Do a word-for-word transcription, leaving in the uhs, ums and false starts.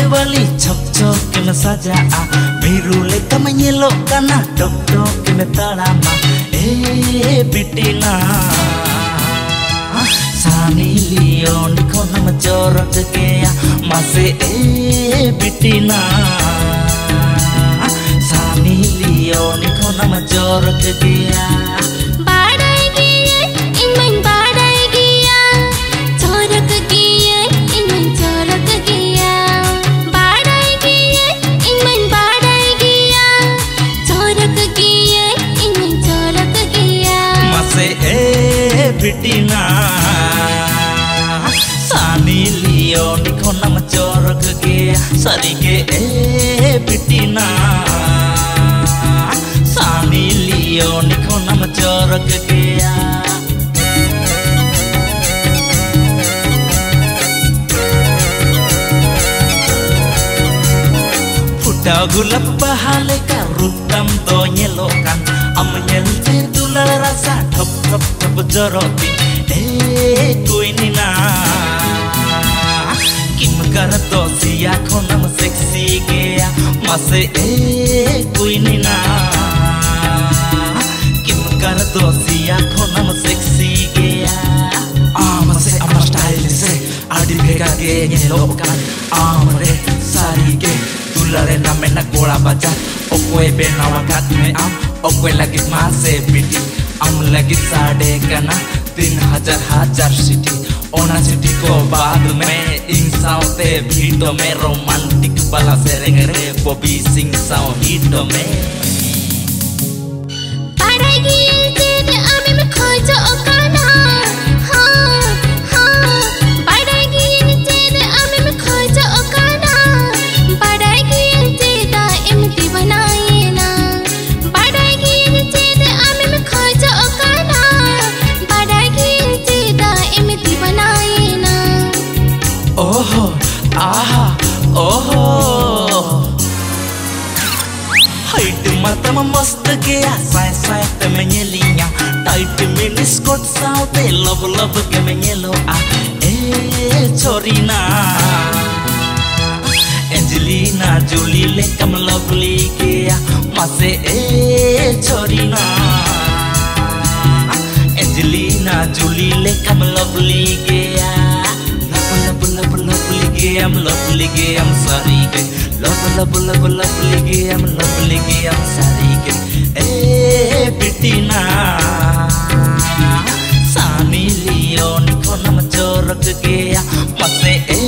वाली छप छप के मैं सजा आ बिरू ले कम ये लो काना टक टक के मैं ताड़ा मा ए बिटिना सानी लियोन को नम जोरक के या मासे ए बिटिना सानी लियोन को नम जोरक के या बिटिना सानी लियोन को नम जोरक गया सरी के ए बिटिना सानी लियोन को नम जोरक गया फुटा गुलाब बहाले का रुतम दो nyelokan am nyelte tulal rasa thop thop thop joroti eh kuini na kim kar to siya khonam sexy gaya mase eh kuini na kim kar to siya khonam sexy gaya ah mase amar style se adi bhega ge nyelokan amre sari ge tulare na mena gola baja okwe benawa kat me am okwe lagi mase biti am lagi साढ़े कना तीन हजार हजार city ओना city को बाद में इंसाओते भीटो में रोमांटिक वाला सेरेंग रे बॉबी सिंह साओ हिटो में पढ़ाई तेरे आमे में खोजो ओकाना हाँ हाँ पढ़ाई तेरे आमे में खोजो ओकाना पढ़ाई तेरा इम्ति बनाए ना पढ़ाई तेरे आमे में खोजो ओकाना ओहो आहा ओहो हाइट मतम मस्त गया साय साय ते मेnyelinya टाइट मिनी स्कर्ट साउते लब लब के मेnyelo आ ए चोरीना एंजेलिना जोली ले कम लवली गया मासे ए चोरीना एंजेलिना जोली ले कम लवली गया lovely game, lovely game, sorry game. Love, love, love, lovely game, lovely game, sorry game. Eh, bitina, Sani Leon ko nam jorak gaya, mase